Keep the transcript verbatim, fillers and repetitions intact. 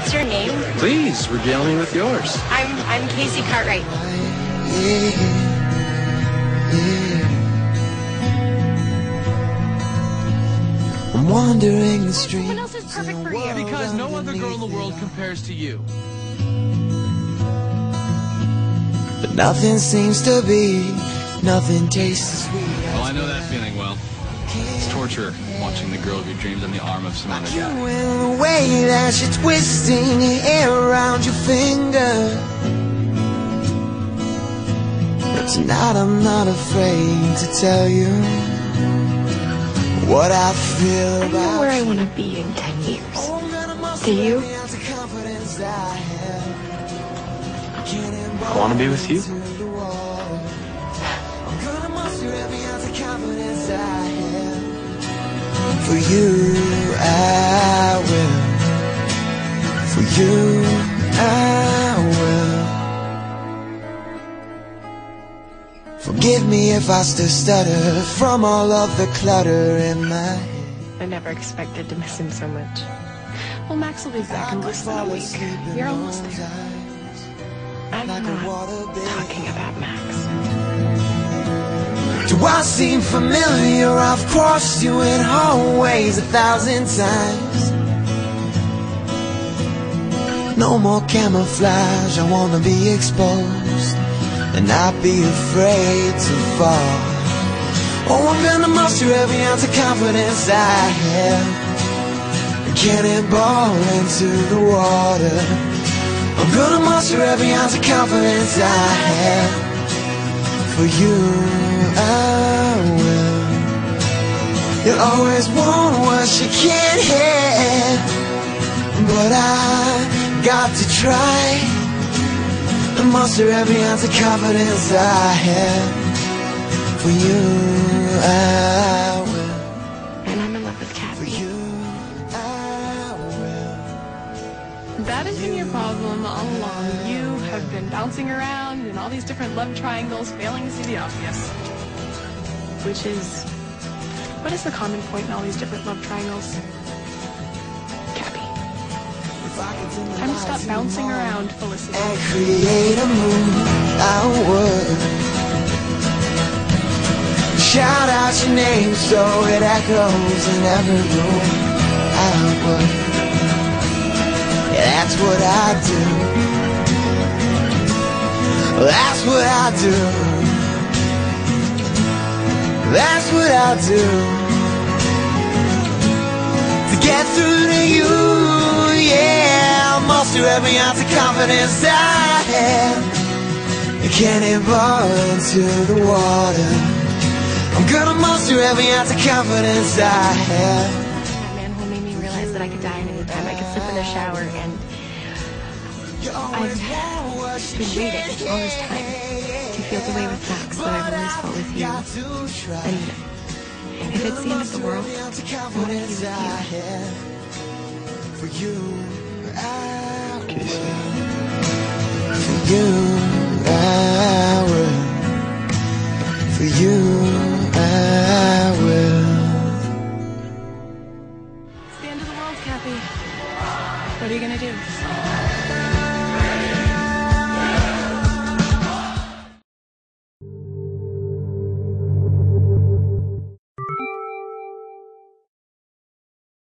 What's your name? Please, regale me with yours. I'm I'm Casey Cartwright. Yeah, yeah. I'm wandering the street. What else is perfect for you? Because no other girl in the world compares to you. But nothing seems to be, nothing tastes as sweet. Well, I know that feeling well. It's torture watching the girl of your dreams on the arm of some other You guy. in the way that you're twisting your hair around your finger. But tonight I'm not afraid to tell you what I feel I about know where I want to be in ten years. Do you? I want to be with you. For you, I will. For you, I will. Forgive me if I still stutter from all of the clutter in my head. I never expected to miss him so much. Well, Max will be back in less than a week. You're almost there. I'm not talking about Max. Do I seem familiar? I've crossed you in hallways a thousand times. No more camouflage, I wanna be exposed and not be afraid to fall. Oh, I'm gonna muster every ounce of confidence I have and cannonball into the water. I'm gonna muster every ounce of confidence I have. For you, I will. You'll always want what you can't have, but I got to try and muster every ounce of confidence I have. For you, I will. And I'm in love with For Cappie. you, I will. That has been your problem all along. You have been bouncing around in all these different love triangles, failing to see the obvious. Which is, what is the common point in all these different love triangles? Cappie. Time to stop bouncing around, Felicity. And create a mood, I would. Shout out your name so it echoes in every room, I would. Yeah, that's what I do. That's what I do. That's what I do. To get through to you, yeah, I'll muster every ounce of confidence I have and cannonball into the water. I'm gonna muster every ounce of confidence I have. That manhole made me realize that I could die at any time. I could slip in the shower, and I've been waiting all this time to feel the way with Max that I've always felt with you. And if it's the end of the world, I want to be with you. For you, I Casey. will. For you, I